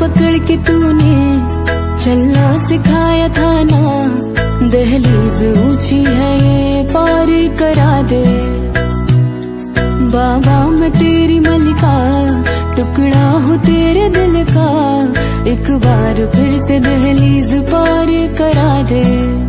पकड़ के तूने चलना सिखाया था ना, दहलीज ऊंची है ये पार करा दे। बाबा मैं तेरी मलिका, टुकड़ा हूँ तेरे दिल का, एक बार फिर से दहलीज पार करा दे।